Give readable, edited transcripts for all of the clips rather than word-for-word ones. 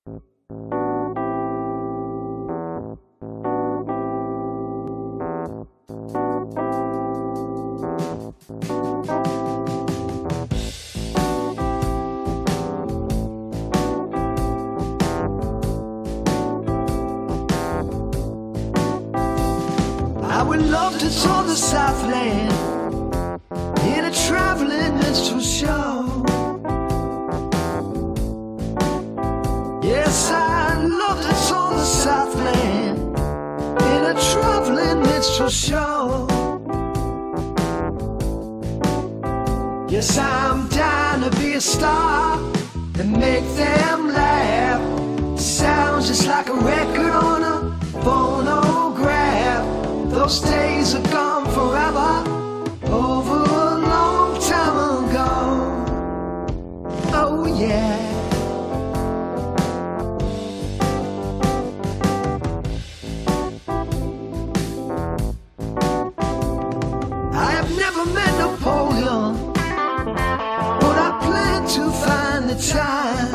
I would love to tour the Southland in a traveling minstrel show. Yes, I'd love to tour the Southland in a traveling minstrel show. Yes, I'm dying to be a star and make them laugh. Sounds just like a record on a phonograph. Those days are gone forever, over a long time ago. Oh yeah. I have never met Napoleon, but I plan to find the time.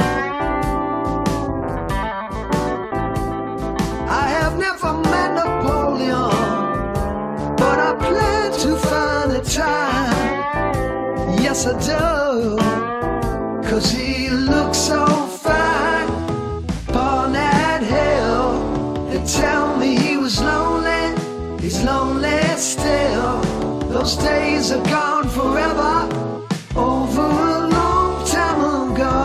I have never met Napoleon, but I plan to find the time. Yes, I do, 'cause he looks so fine upon that hill. They tell me he was lonely, he's lonely still. Those days are gone forever, over a long time ago.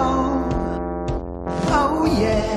Oh yeah.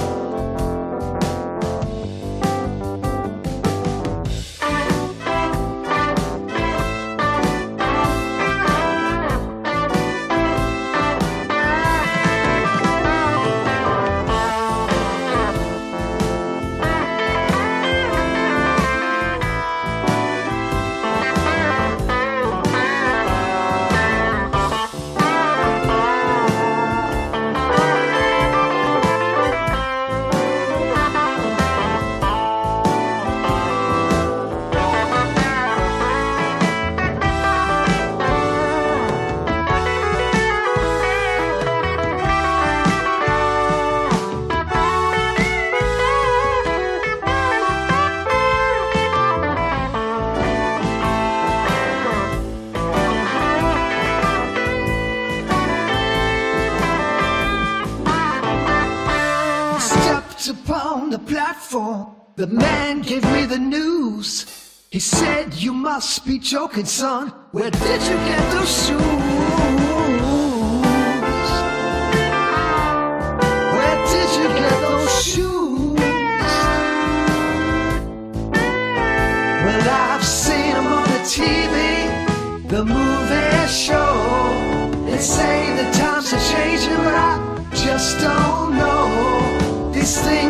Upon the platform, the man gave me the news. He said, "You must be joking, son. Where did you get those shoes? Where did you get those shoes?" Well, I've seen them on the TV, the movie show. They say the times are changing, but I just don't know. These things